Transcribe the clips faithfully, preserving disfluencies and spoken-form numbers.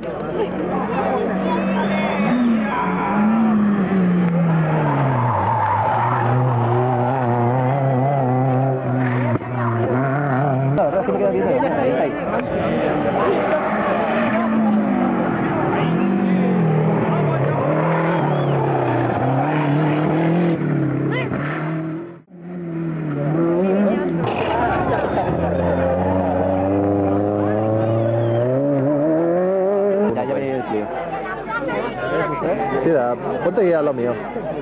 La verdad es que me queda bien ahí, ahí, ahí. Ya, ya venía el tío. Mira, ponte aquí a lo mío.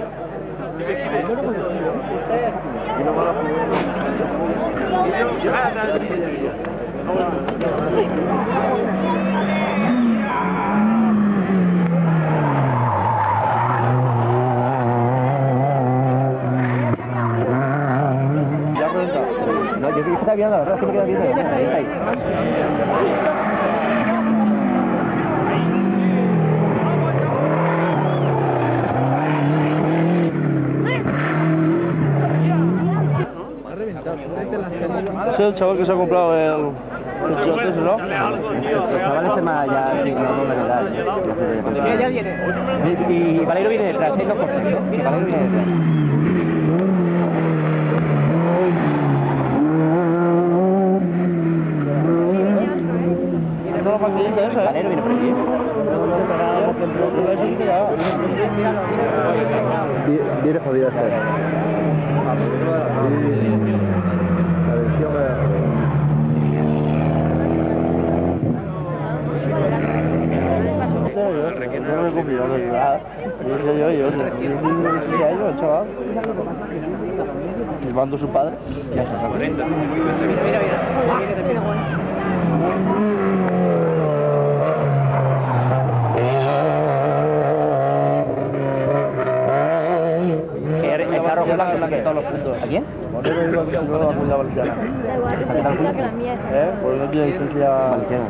Ya he preguntado. No, yo creo que está bien, la verdad es que me queda bien ahí, ahí, ahí. ¿Ese es el chaval que se ha comprado el, el chilote, no? El chaval ese más ya asignado de verdad. Ya viene. Y, y Valero viene detrás, ¿eh? No por ¿eh? Y Valero viene detrás. ¿No lo partidita esa, eh? Valero viene por aquí. Viene jodido este. La versión de... No me confío, no es nada. Yo, yo, yo, yo, chaval. Llevando a su padre. Ya se sabe. Mira, mira, Está rojo blanco en la que todos los puntos. ¿A quién? Moreno iba a la Comunidad Valenciana. Da igual, es que la mía es. ¿Eh? Porque no tiene licencia Valenciana.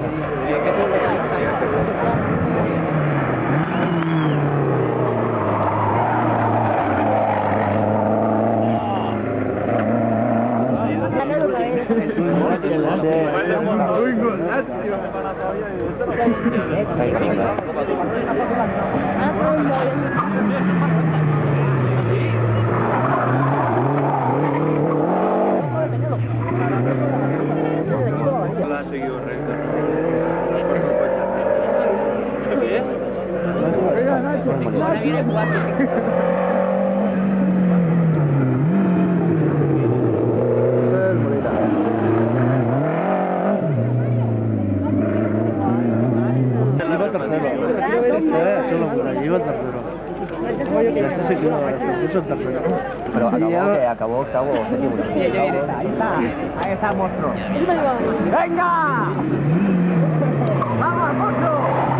Ha seguido recto. ¿Qué es? Ahora viene jugando. Iba tercero. Eh, solo por ahí, iba tercero. Ya sé si quiero, eso es tercero. Pero acabó, que acabó octavo o séptimo. Ahí está, ahí está el monstruo. ¡Venga! ¡Vamos, Alfonso!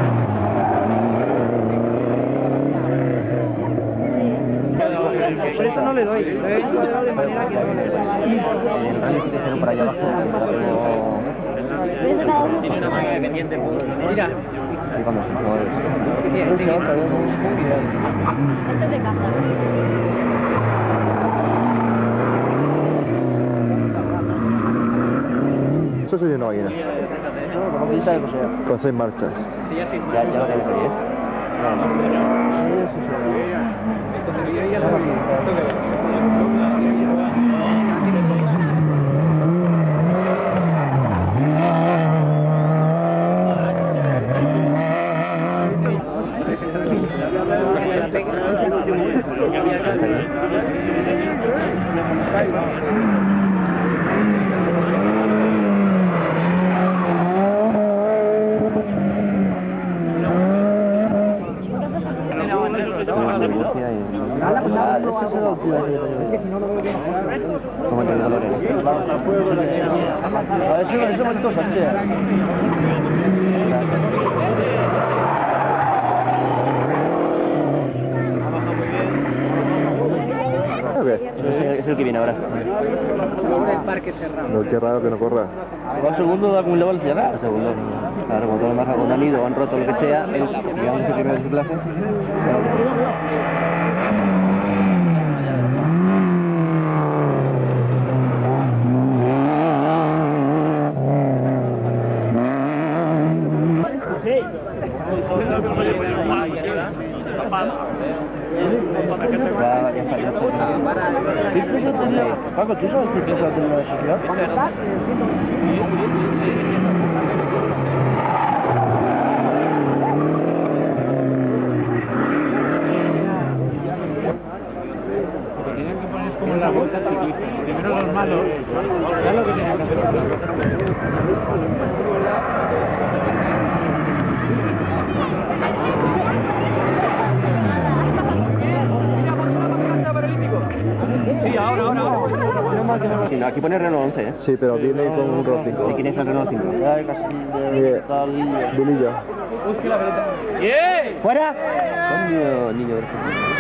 Pues eso no le doy, lo he hecho de manera que no le doy. El rally que hicieron por allá abajo. Tiene una máquina dependiente. Mira. Y cuando se jugadores. Antes de casa. Eso sería una máquina. Como que de cosea. Con seis marchas. Ya, ya lo que sería. ¿Cómo te dolores? Eso es bonito, Sánchez. Es el que viene ahora. No, qué raro que no corra. ¿Va el segundo de la Comunidad Valenciana? El segundo. Claro, como todos los demás han ido o han roto lo que sea, él, digamos, es el primero de su clase. Ya, ya está, ya está. ¿Qué cosa tenía? Paco, ¿tú sabes qué cosa tenía la sociedad? Lo que tienen que poner es como en la vuelta ciclista. Primero los malos, ya lo que tenían que hacer. Sí, ahora, ahora, ahora. Sí, no, aquí pone Renault once, ¿eh? Sí, pero viene con un Renault cinco. ¿De quién es el Renault cinco? Ay, casi de tal Vililla. ¡Fuera! Coño, niño del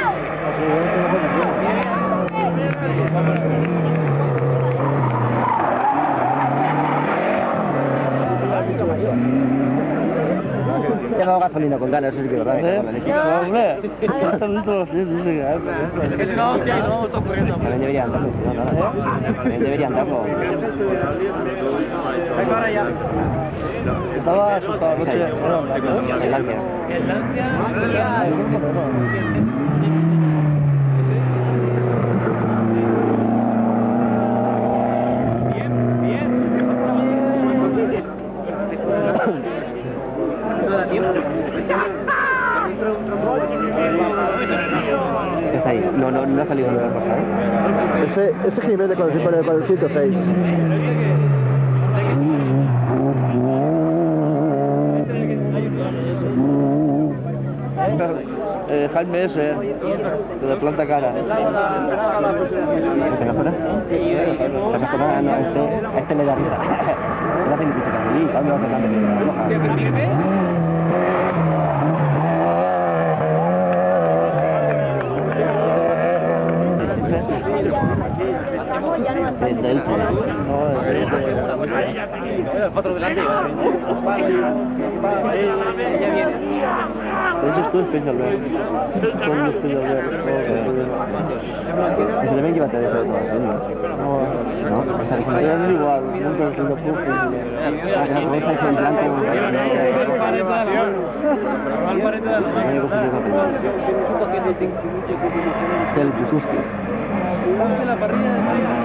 He dado gasolina con ganas, eso sí que es verdad. me cago en la leche. Hombre, ¿cuántos litros tienes? Dice que hay. No, que no, estoy corriendo. También debería andarlo, si no, nada. También debería andarlo. Estaba asustado anoche. El Lancia. El Lancia. Bien, bien. No da tiempo. Está ahí. No, no, no ha salido de la cosa, ¿eh? Ese, ese Jiménez con el, con el, con el ciento seis. Eh, Jaime ese, de planta cara. ¿Este no fuera? Esta persona, no, este, a este le da risa. No hace ni picho carmelí. ¿Dónde vas a hablar de De Elche. No, es de... Otro delante. Ese es tu especial, ¿no? Con un especial, Que se le ven llévate de eso de todas, ¿eh? no. No, no, pasa que se me Es igual, nunca he sido puro. Ah, que la cabeza es en blanco. Es el Butuski. La parrilla.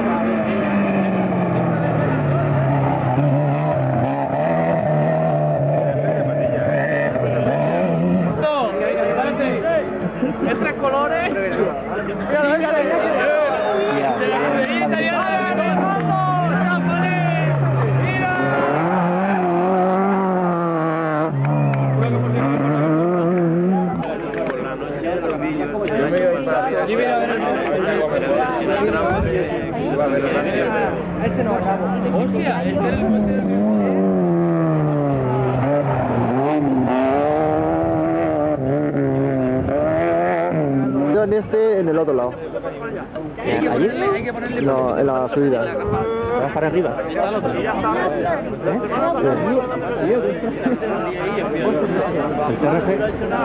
En tres colores. Este no. Hostia, este era el puente de... En este, en el otro lado. ¿Allí? No, en la subida. ¿Vas para arriba? El perro ese.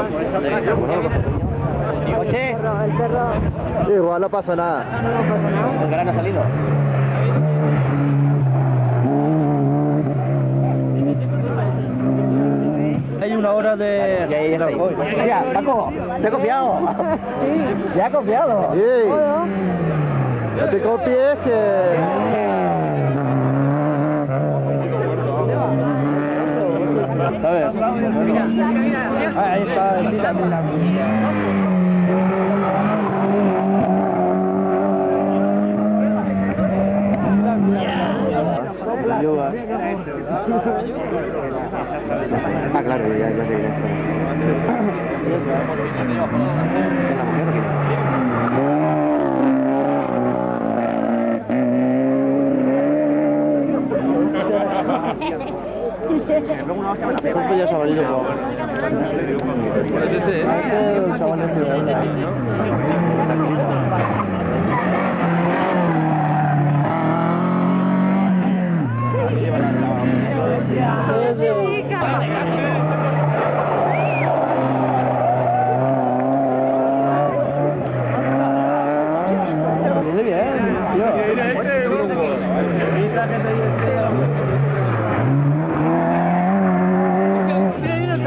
¡Coche! Igual no pasa nada. El grano ha salido. Hay una hora de... Ya, ya está ahí. Mira, Paco, se ha copiado. Sí. Se ha copiado. ¡Ey! No te copies que... ¿Sabes? Ah, ahí está, mira, mira. Ah, claro, ya, ya sé. ¿Cuánto ya se ha valido por...? El chaval este de ahí. Viene bien, tío.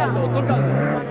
Tócalo, tócalo.